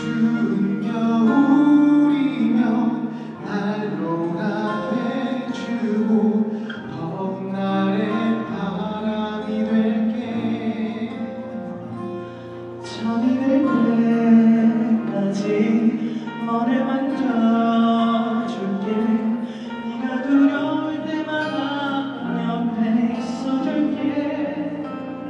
추운 겨울이면 난로가 돼주고 봄날의 바람이 될게 잠이 들 때까지 너를 만져줄게. 네가 두려울 때마다 옆에 있어줄게.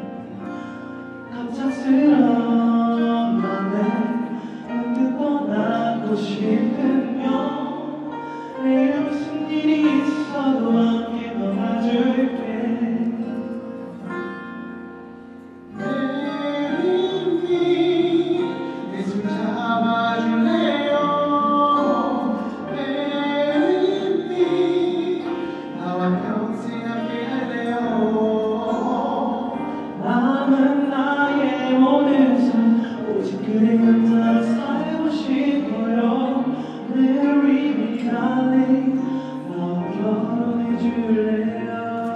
갑작스러운 맘에 문득 떠나고 싶으면 내일 무슨 일이 있어도 함께 떠나줄게. 내 손 잡아줄래요? Baby, 나와 평생 함께 할래요? 남은 나의 모든 삶 오직 그대 혼자 살고 싶어요. Marry me darling, 나와 결혼해줄래요?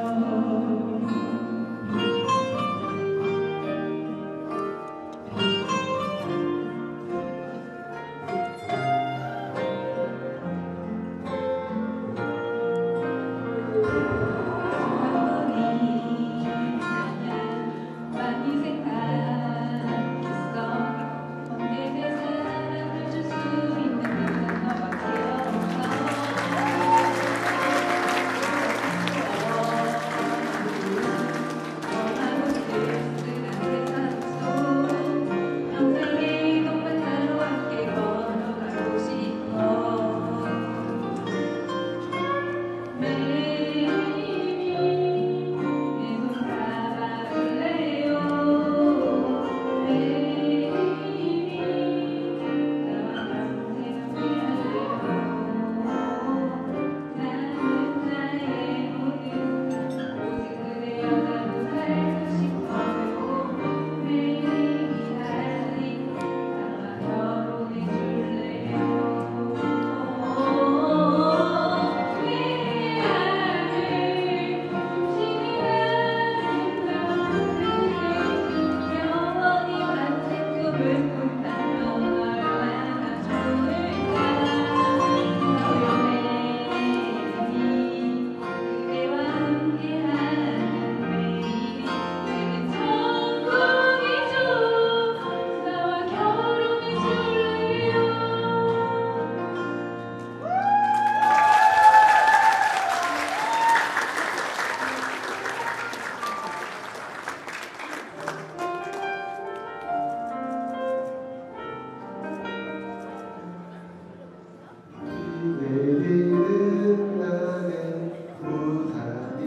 내리는 나는 우산이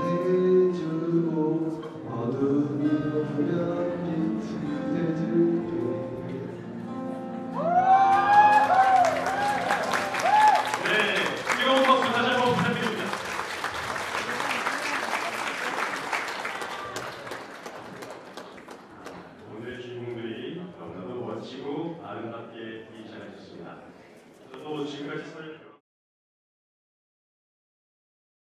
돼주고 어둠이 오면 빛이 돼줄게. 네, 뜨거운 박수 다시 한번 부탁드립니다. 오늘의 주인공들이 너무나도 멋지고 아름답게 디자인해주셨습니다. 저도 지금까지